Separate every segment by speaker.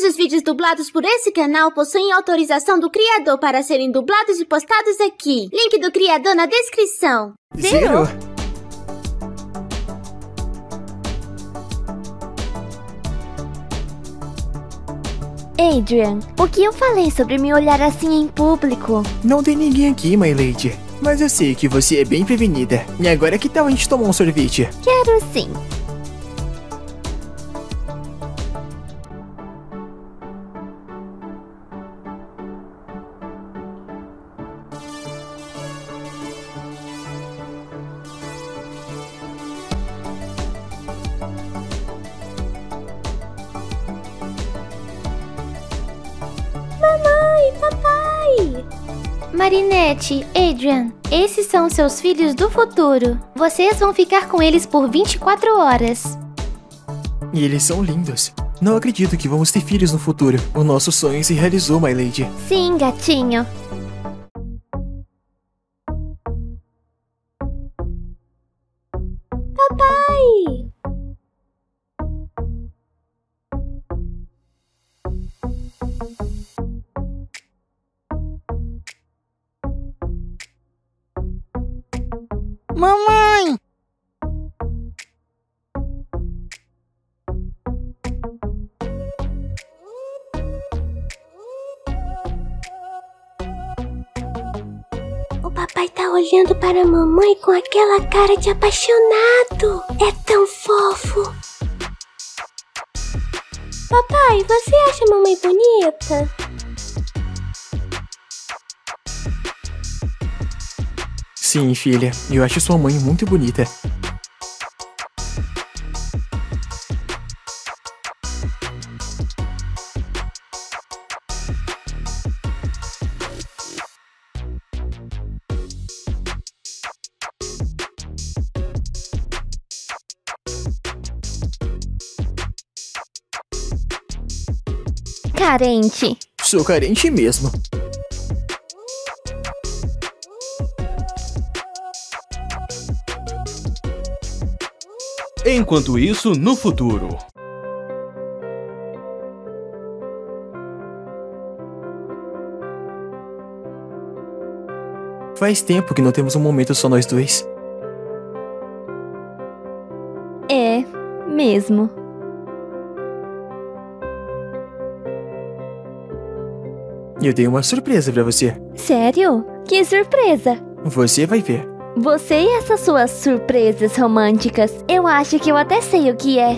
Speaker 1: os vídeos dublados por esse canal possuem autorização do criador para serem dublados e postados aqui. Link do criador na descrição.
Speaker 2: Zero?
Speaker 3: Adrian, o que eu falei sobre me olhar assim em público?
Speaker 2: Não tem ninguém aqui, my lady. Mas eu sei que você é bem prevenida. E agora que tal a gente tomar um sorvete?
Speaker 3: Quero sim.
Speaker 1: Mamãe, papai!
Speaker 3: Marinette, Adrian, esses são seus filhos do futuro. Vocês vão ficar com eles por 24 horas.
Speaker 2: E eles são lindos. Não acredito que vamos ter filhos no futuro. O nosso sonho se realizou, my lady.
Speaker 3: Sim, gatinho.
Speaker 1: Papai!
Speaker 4: Mamãe!
Speaker 1: O papai tá olhando para a mamãe com aquela cara de apaixonado. É tão fofo. Papai, você acha a mamãe bonita?
Speaker 2: Sim, filha. Eu acho sua mãe muito bonita.
Speaker 3: Carente.
Speaker 2: Sou carente mesmo.
Speaker 5: Enquanto isso, no futuro.
Speaker 2: Faz tempo que não temos um momento só nós dois.
Speaker 3: É, mesmo.
Speaker 2: Eu tenho uma surpresa pra você.
Speaker 3: Sério? Que surpresa!
Speaker 2: Você vai ver.
Speaker 3: Você e essas suas surpresas românticas, eu acho que eu até sei o que é.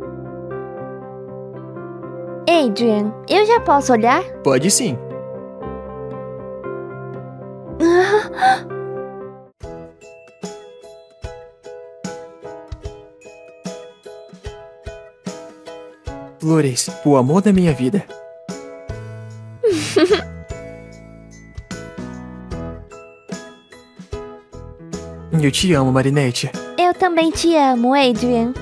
Speaker 3: Adrian, eu já posso olhar?
Speaker 2: Pode sim. Flores, o amor da minha vida. Eu te amo, Marinette.
Speaker 3: Eu também te amo, Adrian.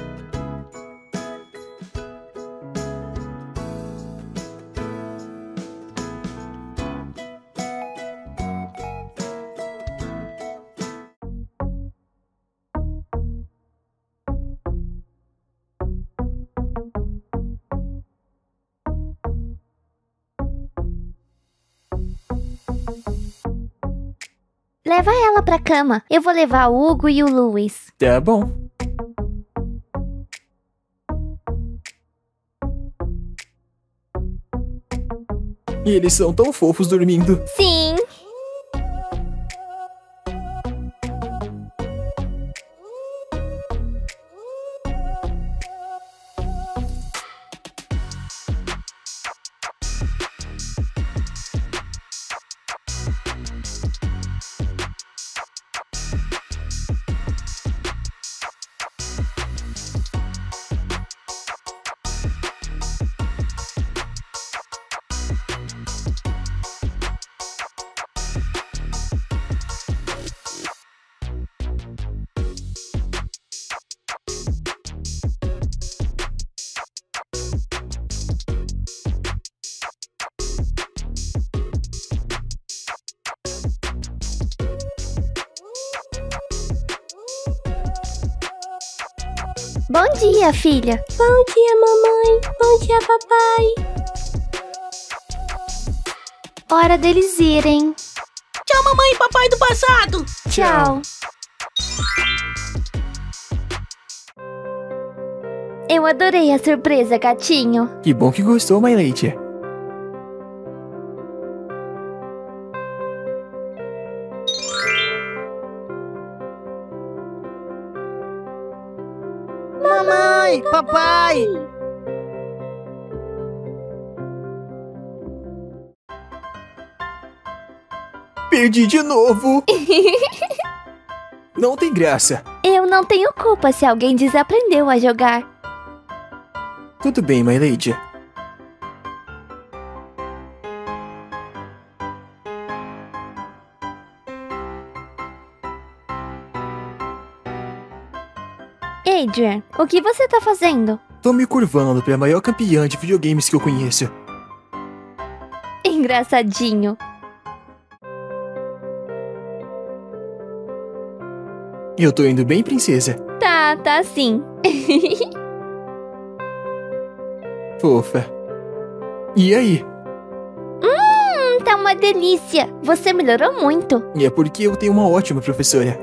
Speaker 3: Leva ela pra cama. Eu vou levar o Hugo e o Louis.
Speaker 2: Tá bom. E eles são tão fofos dormindo.
Speaker 3: Sim. Bom dia, filha.
Speaker 1: Bom dia, mamãe. Bom dia, papai.
Speaker 3: Hora deles irem.
Speaker 4: Tchau, mamãe e papai do passado.
Speaker 3: Tchau. Eu adorei a surpresa, gatinho.
Speaker 2: Que bom que gostou, My Lady.
Speaker 4: Mamãe, papai.
Speaker 2: Perdi de novo. Não tem graça.
Speaker 3: Eu não tenho culpa se alguém desaprendeu a jogar.
Speaker 2: Tudo bem, My Lady.
Speaker 3: Adrian, o que você tá fazendo?
Speaker 2: Tô me curvando pra maior campeã de videogames que eu conheço.
Speaker 3: Engraçadinho.
Speaker 2: Eu tô indo bem, princesa.
Speaker 3: Tá sim.
Speaker 2: Fofa. E aí?
Speaker 3: Tá uma delícia. Você melhorou muito.
Speaker 2: E é porque eu tenho uma ótima professora.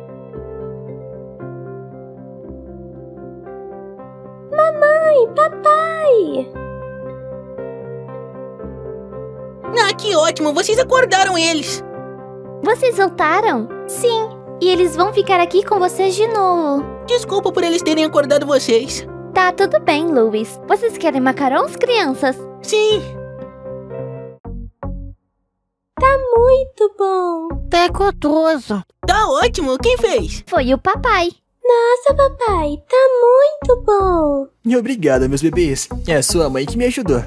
Speaker 1: Mamãe, papai.
Speaker 4: Ah, que ótimo, vocês acordaram eles.
Speaker 3: Vocês voltaram? Sim. E eles vão ficar aqui com vocês de novo.
Speaker 4: Desculpa por eles terem acordado vocês.
Speaker 3: Tá tudo bem, Louis. Vocês querem macarons, crianças?
Speaker 4: Sim.
Speaker 1: Muito bom.
Speaker 4: Tá gostoso. Tá ótimo, quem fez?
Speaker 3: Foi o papai.
Speaker 1: Nossa, papai, tá muito bom.
Speaker 2: E obrigada, meus bebês. É a sua mãe que me ajudou.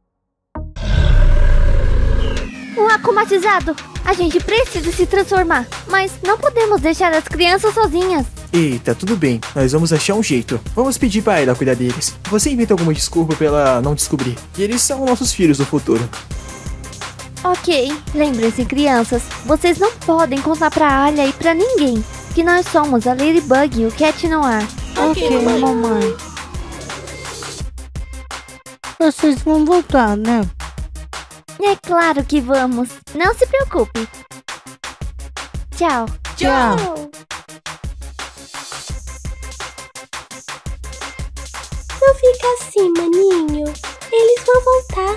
Speaker 3: O akumatizado. A gente precisa se transformar. Mas não podemos deixar as crianças sozinhas.
Speaker 2: Eita, tudo bem. Nós vamos achar um jeito. Vamos pedir pra ela cuidar deles. Você inventa alguma desculpa pra ela não descobrir. E eles são nossos filhos do futuro.
Speaker 3: Ok. Lembrem-se, crianças. Vocês não podem contar pra Alia e pra ninguém que nós somos a Ladybug e o Cat Noir.
Speaker 4: Ok, mamãe.
Speaker 6: Vocês vão voltar, né?
Speaker 3: É claro que vamos. Não se preocupe. Tchau.
Speaker 4: Tchau.
Speaker 1: Não fica assim, maninho. Eles vão voltar.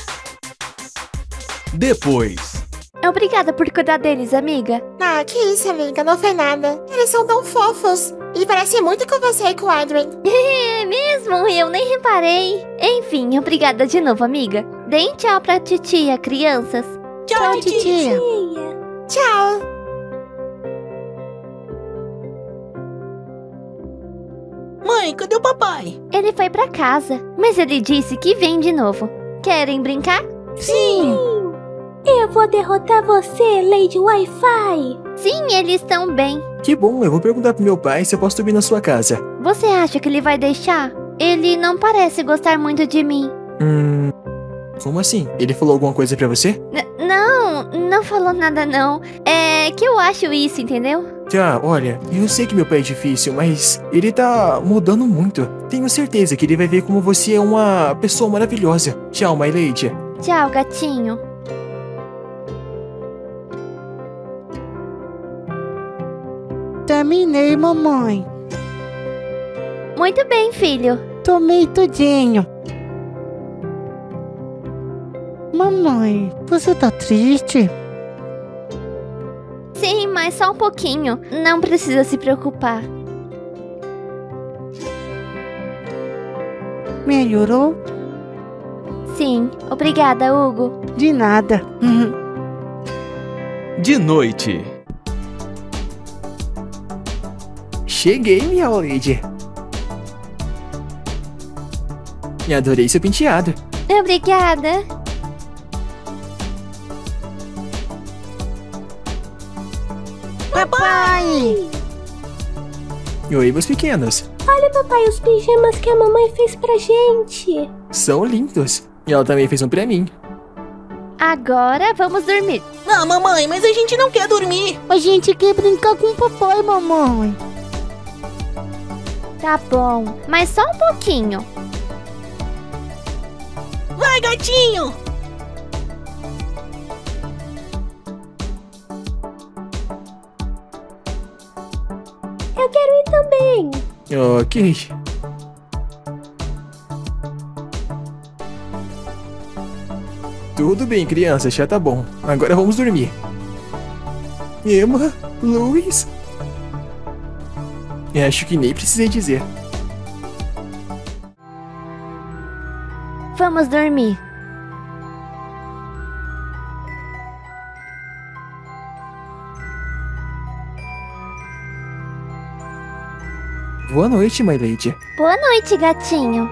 Speaker 5: Depois.
Speaker 3: Obrigada por cuidar deles, amiga.
Speaker 7: Ah, que isso, amiga, não foi nada. Eles são tão fofos. E parecem muito com você e com o Adrien.
Speaker 3: É mesmo? Eu nem reparei. Enfim, obrigada de novo, amiga. Deem tchau pra titia, crianças.
Speaker 4: Tchau, titia.
Speaker 1: Tia.
Speaker 7: Tchau.
Speaker 4: Mãe, cadê o papai?
Speaker 3: Ele foi pra casa, mas ele disse que vem de novo. Querem brincar?
Speaker 4: Sim.
Speaker 1: Eu vou derrotar você, Lady Wi-Fi.
Speaker 3: Sim, eles estão bem.
Speaker 2: Que bom, eu vou perguntar pro meu pai se eu posso dormir na sua casa.
Speaker 3: Você acha que ele vai deixar? Ele não parece gostar muito de mim.
Speaker 2: Como assim? Ele falou alguma coisa pra você?
Speaker 3: Não falou nada não. É que eu acho isso, entendeu?
Speaker 2: Tá, olha, eu sei que meu pai é difícil, mas ele tá mudando muito. Tenho certeza que ele vai ver como você é uma pessoa maravilhosa. Tchau, My Lady.
Speaker 3: Tchau, gatinho.
Speaker 6: Terminei, mamãe.
Speaker 3: Muito bem, filho.
Speaker 6: Tomei tudinho. Mamãe, você tá triste?
Speaker 3: Sim, mas só um pouquinho. Não precisa se preocupar.
Speaker 6: Melhorou?
Speaker 3: Sim, obrigada, Hugo.
Speaker 6: De nada.
Speaker 5: De noite.
Speaker 2: Cheguei, minha Lady. E adorei seu penteado.
Speaker 3: Obrigada.
Speaker 4: Papai!
Speaker 2: Oi, meus pequenos.
Speaker 1: Olha, papai, os pijamas que a mamãe fez pra gente.
Speaker 2: São lindos. E ela também fez um pra mim.
Speaker 3: Agora vamos dormir.
Speaker 4: Ah, mamãe, mas a gente não quer dormir.
Speaker 6: A gente quer brincar com o papai, mamãe.
Speaker 3: Tá bom, mas só um pouquinho.
Speaker 4: Vai, gatinho!
Speaker 1: bem.
Speaker 2: Ok. Tudo bem, criança, já tá bom. Agora vamos dormir. Emma, Louis... Acho que nem precisei dizer.
Speaker 3: Vamos dormir.
Speaker 2: Boa noite, my lady.
Speaker 3: Boa noite, gatinho.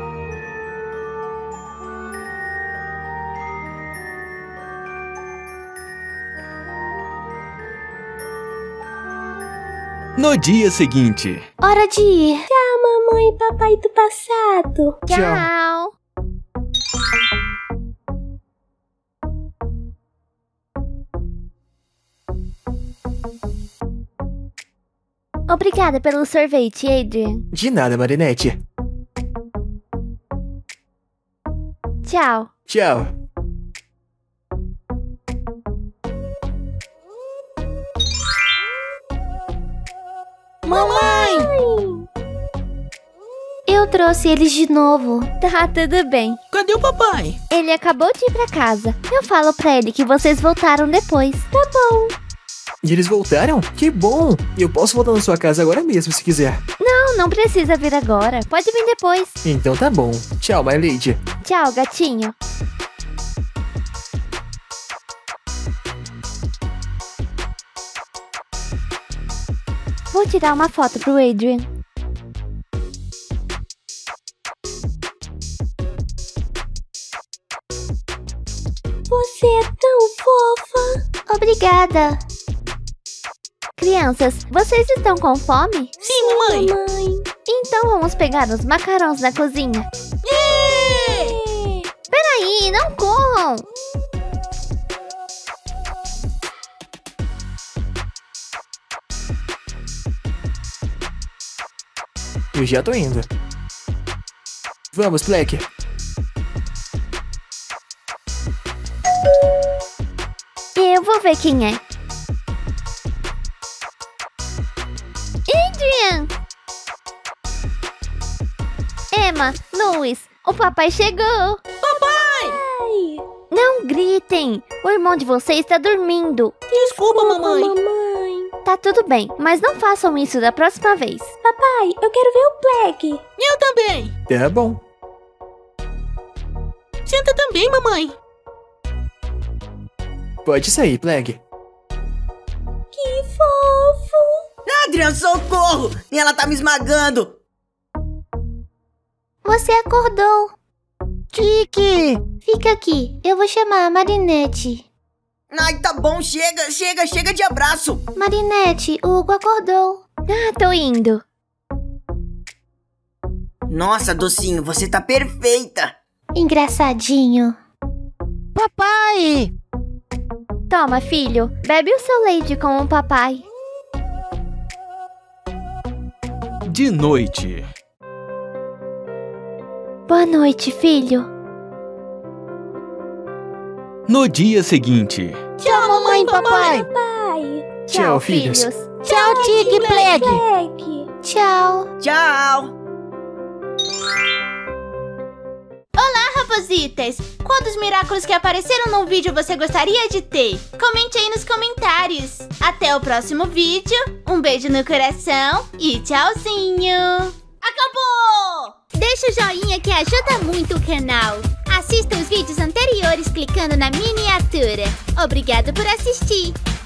Speaker 5: No dia seguinte.
Speaker 3: Hora de ir.
Speaker 1: Tchau, mamãe e papai do passado.
Speaker 3: Tchau. Obrigada pelo sorvete, Adrian.
Speaker 2: De nada, Marinette.
Speaker 3: Tchau.
Speaker 2: Tchau.
Speaker 4: Mamãe!
Speaker 3: Eu trouxe eles de novo. Tá, tudo bem.
Speaker 4: Cadê o papai?
Speaker 3: Ele acabou de ir pra casa. Eu falo pra ele que vocês voltaram depois. Tá bom.
Speaker 2: E eles voltaram? Que bom! Eu posso voltar na sua casa agora mesmo, se quiser.
Speaker 3: Não precisa vir agora. Pode vir depois.
Speaker 2: Então tá bom. Tchau, my lady.
Speaker 3: Tchau, gatinho. Vou tirar uma foto pro Adrian.
Speaker 1: Você é tão fofa.
Speaker 3: Obrigada. Crianças, vocês estão com fome?
Speaker 4: Sim, mamãe.
Speaker 1: Mamãe.
Speaker 3: Então vamos pegar os macarrões na cozinha. Peraí, não corram!
Speaker 2: Eu já tô indo. Vamos, Black.
Speaker 3: Eu vou ver quem é. Adrian! Emma, Louis, o papai chegou.
Speaker 1: Ai,
Speaker 3: Não gritem, o irmão de vocês está dormindo.
Speaker 4: Desculpa, mamãe.
Speaker 1: mamãe.
Speaker 3: Tá tudo bem, mas não façam isso da próxima vez.
Speaker 1: Papai, eu quero ver o Black.
Speaker 4: Eu também.
Speaker 2: Tá bom.
Speaker 4: Senta também, mamãe.
Speaker 2: Pode sair, Black.
Speaker 1: Que fofo.
Speaker 4: Adrian, socorro! Ela tá me esmagando.
Speaker 3: Você acordou.
Speaker 6: Tiki!
Speaker 3: Fica aqui, eu vou chamar a Marinette.
Speaker 4: Ai, tá bom, chega de abraço.
Speaker 3: Marinette, o Hugo acordou. Ah, tô indo.
Speaker 4: Nossa, docinho, você tá perfeita.
Speaker 3: Engraçadinho.
Speaker 6: Papai!
Speaker 3: Toma, filho, bebe o seu leite com o papai.
Speaker 5: De noite.
Speaker 3: Boa noite, filho.
Speaker 5: No dia seguinte.
Speaker 6: Tchau, mamãe e papai!
Speaker 1: Pai.
Speaker 2: Tchau, filhos.
Speaker 6: Tchau, Tiki Black!
Speaker 1: Black.
Speaker 3: Tchau.
Speaker 4: Tchau.
Speaker 8: Rapositas, qual dos Miraculous que apareceram no vídeo você gostaria de ter? Comente aí nos comentários. Até o próximo vídeo, um beijo no coração e tchauzinho! Acabou! Deixa o joinha que ajuda muito o canal. Assista os vídeos anteriores clicando na miniatura. Obrigado por assistir.